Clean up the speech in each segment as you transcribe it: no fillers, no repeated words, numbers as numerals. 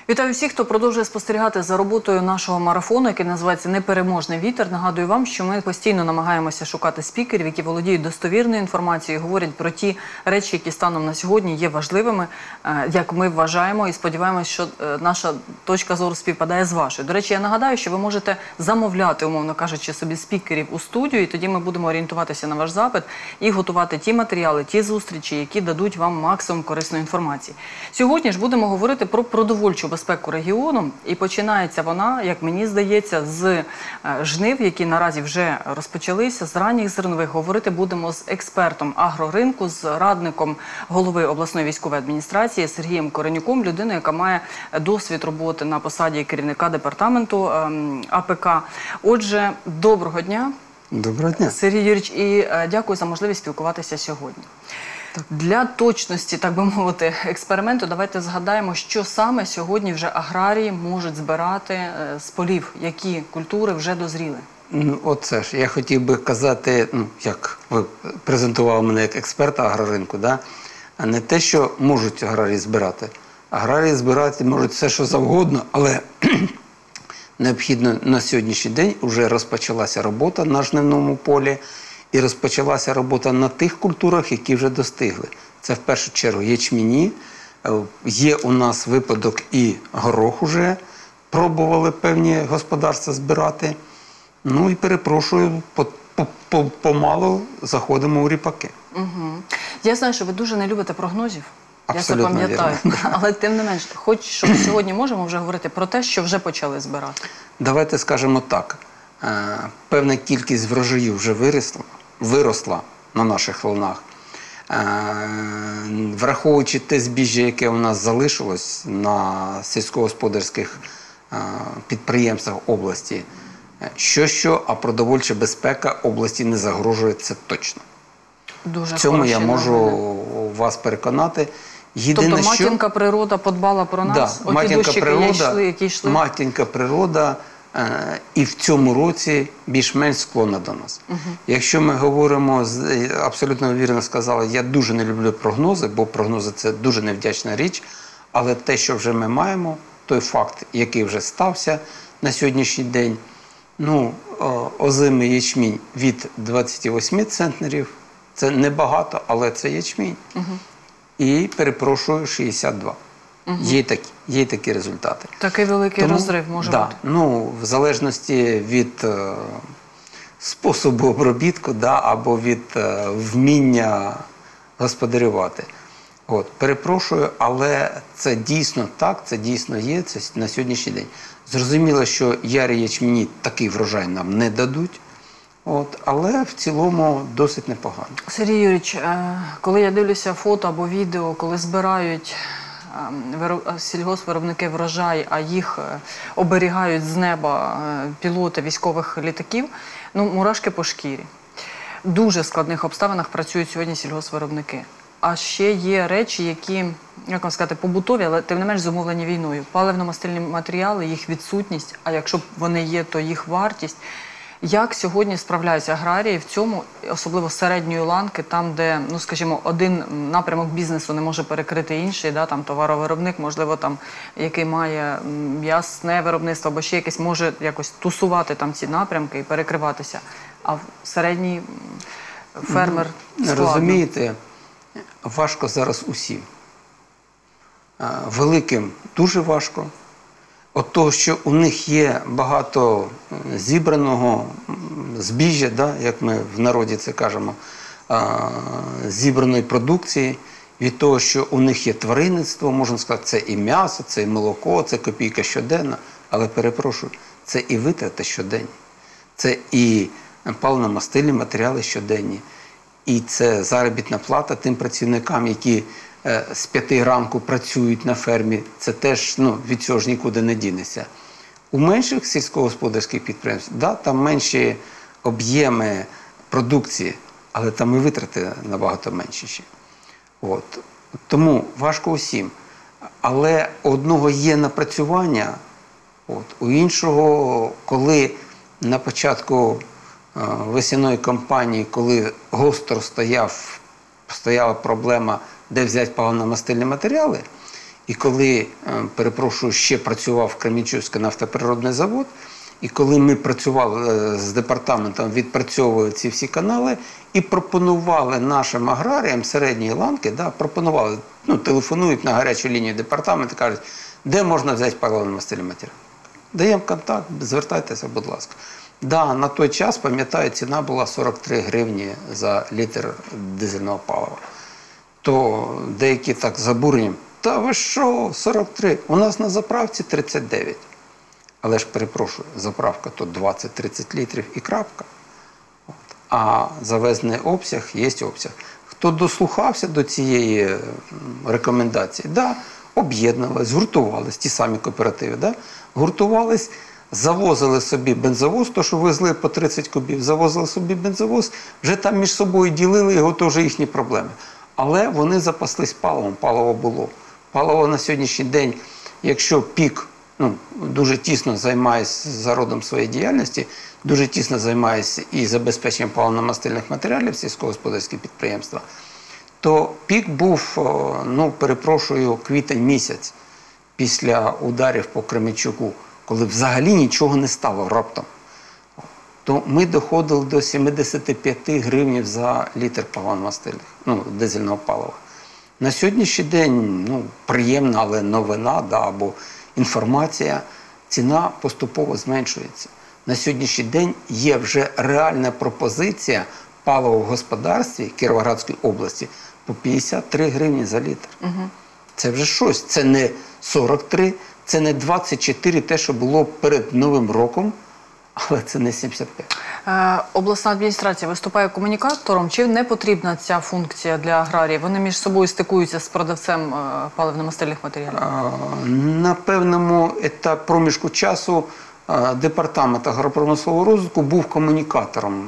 Вітаю всіх, хто продовжує спостерігати за роботою нашого марафону, який називається «Непереможний вітер». Нагадую вам, що ми постійно намагаємося шукати спікерів, які володіють достовірною інформацією, говорять про ті речі, які станом на сьогодні є важливими, як ми вважаємо, і сподіваємося, що наша точка зору співпадає з вашою. До речі, я нагадаю, що ви можете замовляти, умовно кажучи, собі спікерів у студію, і тоді ми будемо орієнтуватися на ваш запит і готувати ті матеріали, ті зустрічі, які дадуть вам максимум корисної інформації. Сьогодні ж будемо говорити про продовольчу безпеку регіону, і починається вона, як мені здається, з жнив, які наразі вже розпочалися, з ранніх зернових. Говорити будемо з експертом агроринку, з радником голови обласної військової адміністрації Сергієм Коренюком, людиною, яка має досвід роботи на посаді керівника департаменту АПК. Отже, доброго дня. Доброго дня. Сергій Юрійович, і дякую за можливість спілкуватися сьогодні. Для точності, так би мовити, експерименту, давайте згадаємо, що саме сьогодні вже аграрії можуть збирати з полів, які культури вже дозріли. Оце ж, я хотів би казати, як ви презентували мене як експерта агроринку, а не те, що можуть аграрії збирати. Аграрії збирати можуть все, що завгодно, але необхідно на сьогоднішній день вже розпочалася робота на жнивному полі, і розпочалася робота на тих культурах, які вже достигли. Це в першу чергу ячміні. Є у нас випадок і горох уже пробували певні господарства збирати. Ну і перепрошую, помалу заходимо у ріпаки. Я знаю, що ви дуже не любите прогнозів. Абсолютно я це пам'ятаю. вірно. Але тим не менш, хоч що сьогодні можемо вже говорити про те, що вже почали збирати. Давайте скажемо так. Певна кількість врожаїв вже виросла на наших волнах. Враховуючи те збіжжя, яке у нас залишилось на сільськогосподарських підприємствах області, що, а продовольча безпека області не загрожує, це точно. Дуже в цьому я можу новини. вас переконати. Тобто матінка природа подбала про нас? Да, матінка природа, які йшли? матінка природа і в цьому році більш-менш склонна до нас. Якщо ми говоримо, абсолютно вірно сказали, я дуже не люблю прогнози, бо прогнози – це дуже невдячна річ, але те, що вже ми маємо, той факт, який вже стався на сьогоднішній день, озимий ячмінь від 28 центнерів, це небагато, але це ячмінь. І, перепрошую, 62. Є такі результати. Такий великий розрив може бути? В залежності від способу обробітку, або від вміння господарювати. Перепрошую, але це дійсно так, це дійсно є, це на сьогоднішній день. Зрозуміло, що ярі ячміні такий врожай нам не дадуть, але в цілому досить непогано. Сергій Юрійович, коли я дивлюся фото або відео, коли збирають сільгоспвиробники врожай, а їх оберігають з неба пілоти військових літаків, мурашки по шкірі. В дуже складних обставинах працюють сьогодні сільгоспвиробники. А ще є речі, які, як вам сказати, побутові, але тим не менш зумовлені війною. Паливно-мастильні матеріали, їх відсутність, а якщо вони є, то їх вартість. Як сьогодні справляються аграрії в цьому, особливо середньої ланки, там, де, скажімо, один напрямок бізнесу не може перекрити інший, там товаровиробник, можливо, там, який має м'ясне виробництво, або ще якесь, може якось тусувати там ці напрямки і перекриватися, а середній фермер складно. Розумієте, важко зараз усім. Великим дуже важко. От того, що у них є багато зібраного збіжжя, як ми в народі це кажемо, зібраної продукції, від того, що у них є тваринництво, можна сказати, це і м'ясо, це і молоко, це копійка щоденна, але, перепрошую, це і витрати щоденні, це і паливно-мастильні матеріали щоденні, і це заробітна плата тим працівникам, які з 5 ранку працюють на фермі, це теж від цього ж нікуди не дінеться. У менших сільськогосподарських підприємствах, там менші об'єми продукції, але там і витрати набагато менші ще. Тому важко усім. Але у одного є напрацювання, у іншого, коли на початку весняної кампанії, коли гостро стояла проблема, де взяти паливно-мастильні матеріали, І коли, перепрошую, ще працював Кременчуцький нафтоприродний завод, і коли ми працювали з департаментом, відпрацьовували ці всі канали і пропонували нашим аграріям середньої ланки, пропонували, телефонують на гарячу лінію департаменту, кажуть, де можна взяти паливно-мастильний матеріал. Даємо контакт, звертайтеся, будь ласка. На той час, пам'ятаю, ціна була 43 гривні за літр дизельного палива. То деякі так забурені, та ви що, 43? У нас на заправці 39. Але ж, перепрошую, заправка то 20-30 літрів і крапка. А завезений обсяг є обсяг. Хто дослухався до цієї рекомендації, об'єднувались, гуртувались, ті самі кооперативи, гуртувались, завозили собі бензовоз, то що везли по 30 кубів, завозили собі бензовоз, вже там між собою ділили його, то вже їхні проблеми. Але вони запаслись паливом, паливо було. Паливо на сьогоднішній день, якщо ПІК дуже тісно займаюся за родом своєї діяльності, дуже тісно займаюся і забезпеченням паливно-мастильних матеріалів сільськогосподарських підприємства, то пік був, перепрошую, квітень місяць після ударів по Кременчуку, коли взагалі нічого не стало раптом. То ми доходили до 75 гривень за літр паливно-мастильних, дизельного палива. На сьогоднішній день, приємна, але новина, або інформація, ціна поступово зменшується. На сьогоднішній день є вже реальна пропозиція палива в господарстві Кіровоградської області по 53 гривні за літр. Це вже щось. Це не 43, це не 24, те, що було перед Новим роком, але це не 75. Обласна адміністрація виступає комунікатором, чи не потрібна ця функція для аграріїв? Вони між собою стикуються з продавцем паливно-мастильних матеріалів? На певному проміжку часу Департамент агропромислового розвитку був комунікатором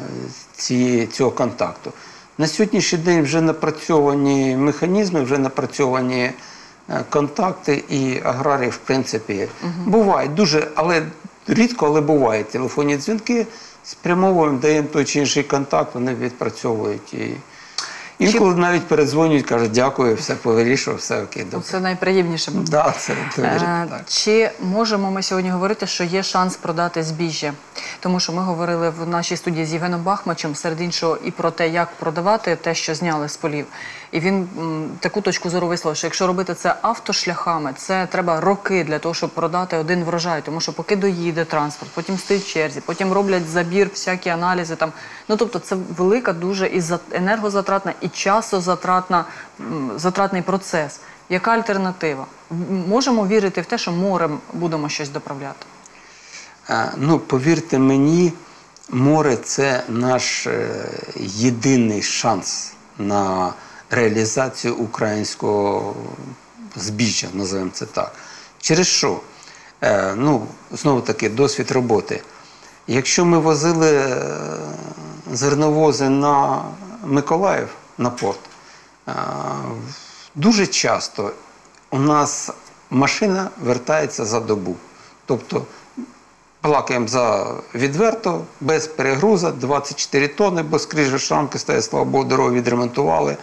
цього контакту. На сьогоднішній день вже напрацьовані механізми, вже напрацьовані контакти, і аграрії, в принципі, бувають дуже, рідко, але бувають телефонні дзвінки, спрямовуємо, даємо той чи інший контакт, вони відпрацьовують. Інколи навіть передзвонюють, кажуть, дякую, все повирішував, все окей. Добре. Це найприємніше. Чи можемо ми сьогодні говорити, що є шанс продати збіжжя? Тому що ми говорили в нашій студії з Євгеном Бахмачем, серед іншого, і про те, як продавати те, що зняли з полів. І він таку точку зору висловив, що якщо робити це автошляхами, це треба роки для того, щоб продати один врожай. Тому що поки доїде транспорт, потім стоїть в черзі, потім роблять забір, всякі аналізи. Тобто це велика, дуже і енергозатратна, і часозатратний процес. Яка альтернатива? Можемо вірити в те, що морем будемо щось доправляти? Повірте мені, море – це наш єдиний шанс на реалізацію українського збіжжя, називаємо це так. Через що? Знову-таки, досвід роботи. Якщо ми возили зерновози на Миколаїв, на порт, дуже часто у нас машина вертається за добу. Тобто, плакаємо за відверто, без перегруза, 24 тонни, бо скрізь шрамки стоять, слава Богу, дорогу відремонтували.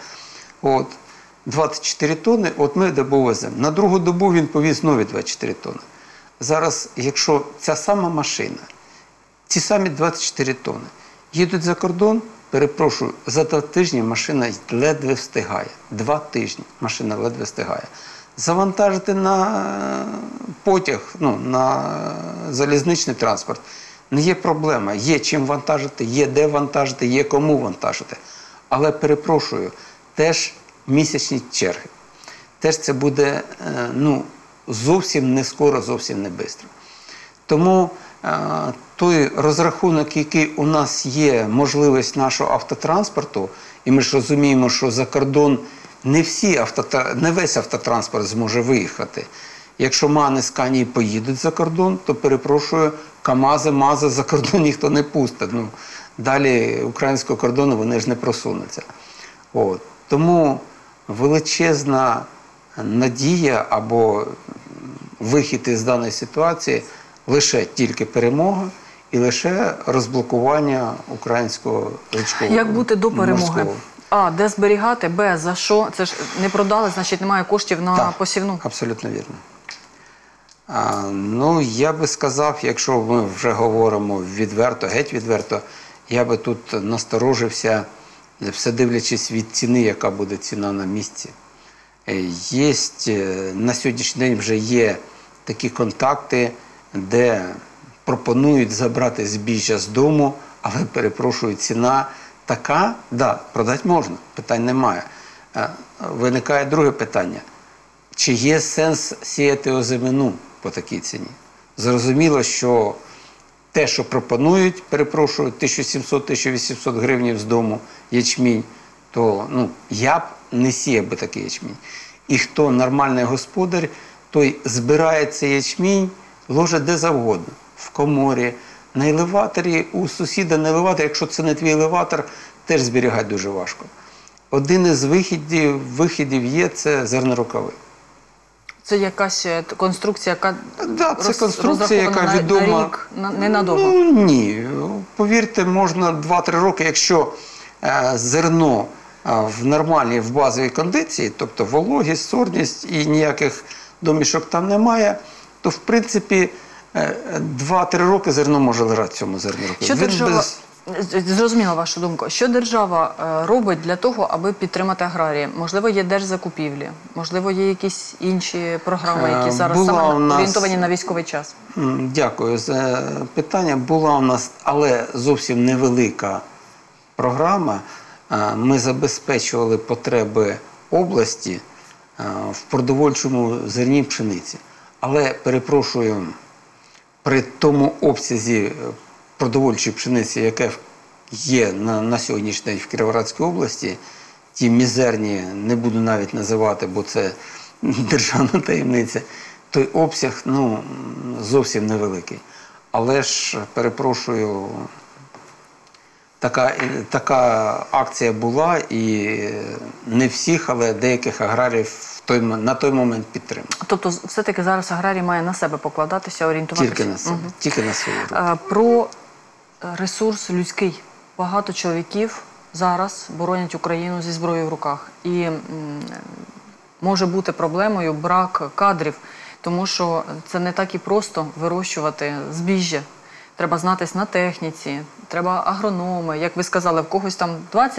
24 тонни, ми добу веземо. На другу добу він повіз нові 24 тонни. Зараз, якщо ця сама машина, ці самі 24 тонни, їдуть за кордон, перепрошую, за 2 тижні машина ледве встигає. 2 тижні машина ледве встигає. Завантажити на потяг, на залізничний транспорт не є проблема. Є чим вантажити, є де вантажити, є кому вантажити. Але, перепрошую, теж місячні черги. Теж це буде зовсім не скоро, зовсім не швидко. Тому той розрахунок, який у нас є, можливість нашого автотранспорту, і ми ж розуміємо, що за кордон не весь автотранспорт зможе виїхати. Якщо МАНи, Сканії поїдуть за кордон, то, перепрошую, КАМАЗи, МАЗи за кордон ніхто не пустить. Далі українського кордону вони ж не просунуться. Тому величезна надія або вихід із даної ситуації лише тільки перемога і лише розблокування українського річкового. Як бути до перемоги? А, де зберігати, Б, за що? Це ж не продали, значить немає коштів на Так, посівну. абсолютно вірно. Ну, я би сказав, якщо ми вже говоримо відверто, геть відверто, я би тут насторожився, все дивлячись від ціни, яка буде ціна на місці. На сьогоднішній день вже є такі контакти, де пропонують забрати збіжжя з дому, але, перепрошую, ціна така, да, продати можна, питань немає. Виникає друге питання. Чи є сенс сіяти озимину по такій ціні? Зрозуміло, що те, що пропонують, перепрошую, 1700-1800 гривень з дому ячмінь, то я б не сіяв би такий ячмінь. І хто нормальний господар, той збирає цей ячмінь, ложить де завгодно. В коморі, на елеваторі, у сусіда на елеваторі, якщо це не твій елеватор, теж зберігати дуже важко. Один із вихідів є – це зернорукави. Це якась конструкція, яка це конструкція, яка відома. На рік, ненадовго? Ні. Повірте, можна 2-3 роки, якщо зерно в нормальній, в базовій кондиції, тобто вологість, сорність і ніяких домішок там немає, то, в принципі, 2-3 роки зерно може лежати в цьому зернорукаві. Що держава... Зрозуміла вашу думку. Що держава робить для того, аби підтримати аграрії? Можливо, є держзакупівлі, можливо, є якісь інші програми, які зараз саме орієнтовані на військовий час? Дякую за питання. Була у нас, але зовсім невелика програма. Ми забезпечували потреби області в продовольчому зерні пшениці. Але, перепрошую, при тому обсязі продовольчої пшениці, яке є на сьогоднішній день в Кіровоградській області, ті мізерні, не буду навіть називати, бо це державна таємниця, той обсяг зовсім невеликий. Але ж, перепрошую, така акція була, і не всіх, але деяких аграріїв на той момент підтримали. Тобто, все-таки зараз аграрій має на себе покладатися, орієнтуватися? Тільки на себе, тільки на свою руку. Про ресурс людський. Багато чоловіків зараз боронять Україну зі зброєю в руках. І може бути проблемою брак кадрів, тому що це не так і просто вирощувати збіжжя. Треба знатись на техніці, треба агрономи. Як ви сказали, в когось там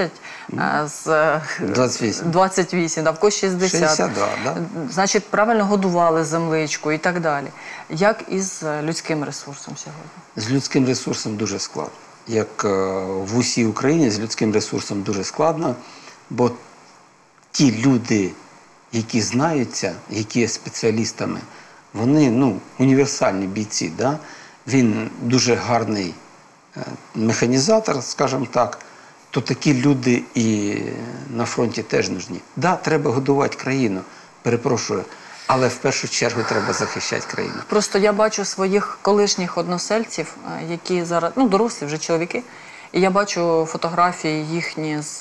28, в когось 60. 62, да? Значить, правильно годували земличку і так далі. Як із людським ресурсом сьогодні? З людським ресурсом дуже складно. Як в усій Україні, з людським ресурсом дуже складно, бо ті люди, які знаються, які є спеціалістами, вони універсальні бійці. Да? Він дуже гарний механізатор, скажімо так, то такі люди і на фронті теж нужні. Да, треба годувати країну, перепрошую, але в першу чергу треба захищати країну. Просто я бачу своїх колишніх односельців, які зараз, дорослі вже чоловіки, і я бачу фотографії їхні з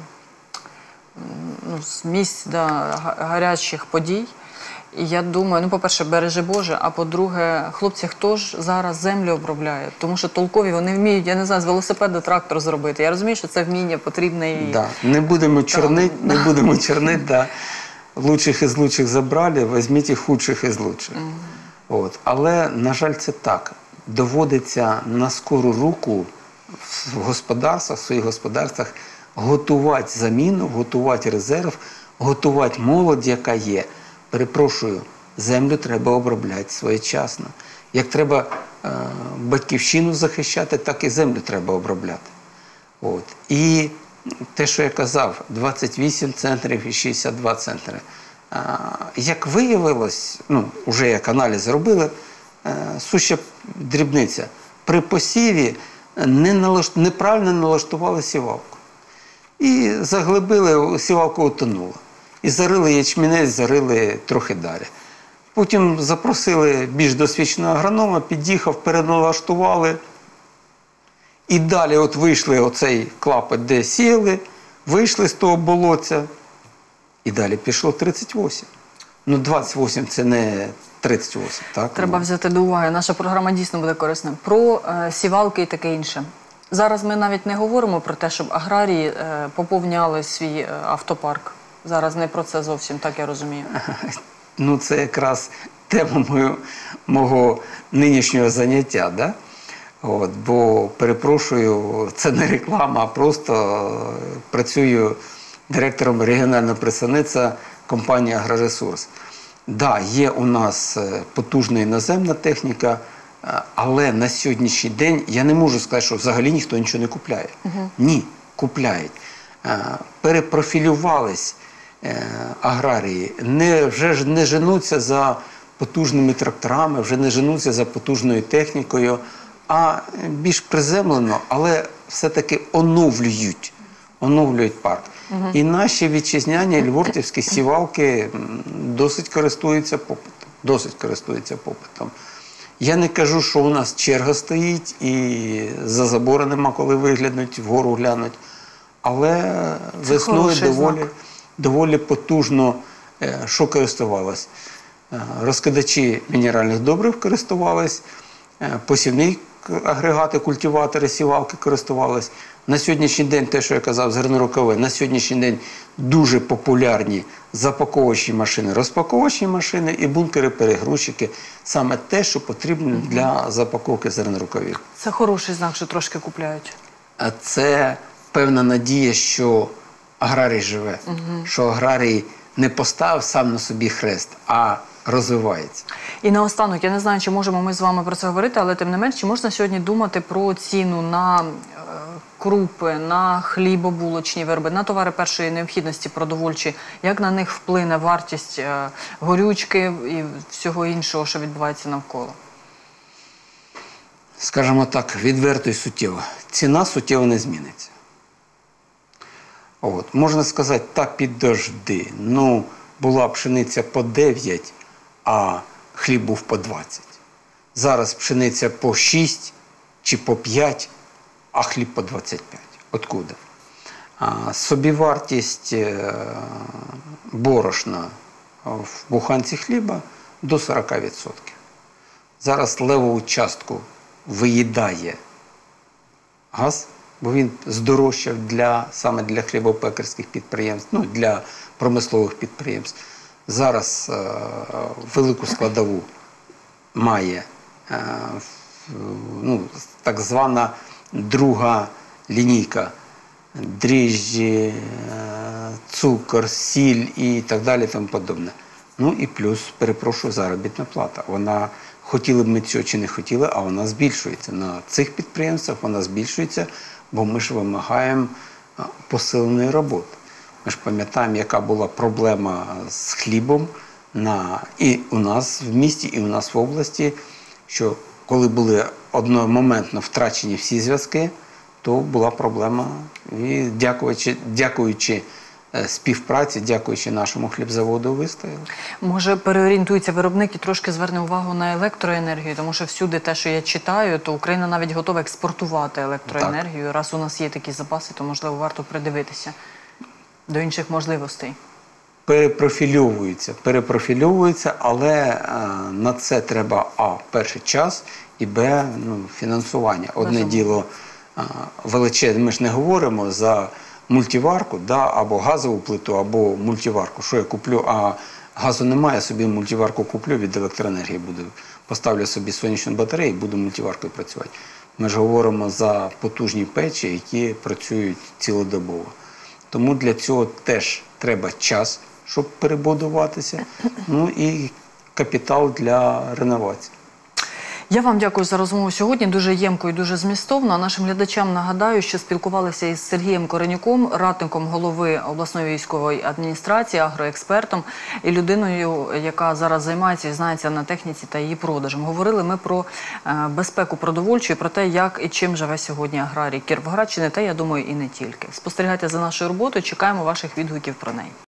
місць гарячих подій. І я думаю, по-перше, бережи Боже, а по-друге, хлопці, хто ж зараз землю обробляє? Тому що толкові, вони вміють, я не знаю, з велосипеда трактор зробити. Я розумію, що це вміння потрібне і... Да. Не будемо чорнити, да. Лучших із лучших забрали, візьміть і худших із лучших. От. Але, на жаль, це так. Доводиться на скору руку в своїх господарствах готувати заміну, готувати резерв, готувати молодь, яка є. Перепрошую, землю треба обробляти своєчасно. Як треба батьківщину захищати, так і землю треба обробляти. От. І те, що я казав, 28 центрів і 62 центри. Як виявилось, вже як аналіз робили, суща дрібниця. При посіві неправильно налаштували сівалку. І заглибили, сівалка утонула. І зарили ячмінець, зарили трохи далі. Потім запросили більш досвідченого агронома, під'їхав, переналаштували. І далі вийшли оцей клапоть, де сіяли, вийшли з того болотця. І далі пішло 38. 28 – це не 38, так? Треба взяти до уваги. Наша програма дійсно буде корисною. Про сівалки і таке інше. Зараз ми навіть не говоримо про те, щоб аграрії поповняли свій автопарк. Зараз не про це зовсім, так я розумію. Ну, це якраз тема мого нинішнього заняття, да? От, бо, перепрошую, це не реклама, а просто працюю директором регіонального представництва компанії «Агроресурс». Да, є у нас потужна іноземна техніка, але на сьогоднішній день я не можу сказати, що взагалі ніхто нічого не купляє. Ні, купляють. Перепрофілювались аграрії, вже ж не женуться за потужними тракторами, вже не женуться за потужною технікою, а більш приземлено, але все-таки оновлюють парк. І наші вітчизняні львовські сівалки досить користуються попитом. Я не кажу, що у нас черга стоїть і за забору нема коли виглянуть, вгору глянуть, але весною доволі потужно, що користувалось. Розкидачі мінеральних добрив користувались, посівні агрегати, культиватори, сівалки користувались. На сьогоднішній день, те, що я казав, зернорукави, на сьогоднішній день дуже популярні запаковочні машини, розпаковочні машини і бункери-перегрузчики. Саме те, що потрібно для запаковки зернорукавів. Це хороший знак, що трошки купляють. Це певна надія, що аграрій живе, що аграрій не поставив сам на собі хрест, а розвивається. І наостанок, я не знаю, чи можемо ми з вами про це говорити, але тим не менш, чи можна сьогодні думати про ціну на крупи, на хлібобулочні вироби, на товари першої необхідності продовольчі, як на них вплине вартість горючки і всього іншого, що відбувається навколо? Скажімо так, відверто і суттєво. Ціна суттєво не зміниться. От. Можна сказати, та підожди. Ну, була пшениця по 9, а хліб був по 20. Зараз пшениця по 6 чи по 5, а хліб по 25. Откуда? Собівартість борошна в буханці хліба до 40%. Зараз левову частку виїдає газ, бо він здорожчав саме для хлібопекарських підприємств, ну, для промислових підприємств. Зараз велику складову має так звана друга лінійка – дріжджі, цукор, сіль і так далі, тому подобне. Ну і плюс, перепрошую, заробітна плата. Вона, хотіли б ми цього чи не хотіли, а вона збільшується. На цих підприємствах вона збільшується, бо ми ж вимагаємо посиленої роботи. Ми ж пам'ятаємо, яка була проблема з хлібом і у нас в місті, і у нас в області, що коли були одномоментно втрачені всі зв'язки, то була проблема. І дякуючи співпраці, дякуючи нашому хлібзаводу, вистояли. Може, переорієнтується виробник і трошки зверне увагу на електроенергію, тому що всюди те, що я читаю, то Україна навіть готова експортувати електроенергію. Так. Раз у нас є такі запаси, то, можливо, варто придивитися до інших можливостей. Перепрофільовуються, але на це треба, перший час, і фінансування. Одне діло величезне, ми ж не говоримо за мультиварку, або газову плиту, або мультиварку. Що я куплю, а газу немає, собі мультиварку куплю, від електроенергії буду. Поставлю собі сонячну батарею і буду мультиваркою працювати. Ми ж говоримо за потужні печі, які працюють цілодобово. Тому для цього теж треба час, щоб перебудуватися, ну і капітал для реновації. Я вам дякую за розмову сьогодні, дуже ємко і дуже змістовно. Нашим глядачам нагадаю, що спілкувалися із Сергієм Коренюком, радником голови обласної військової адміністрації, агроекспертом і людиною, яка зараз займається і знається на техніці та її продажем. Говорили ми про безпеку продовольчу і про те, як і чим живе сьогодні аграрій Кіровоградщини, та, я думаю, і не тільки. Спостерігайте за нашою роботою, чекаємо ваших відгуків про неї.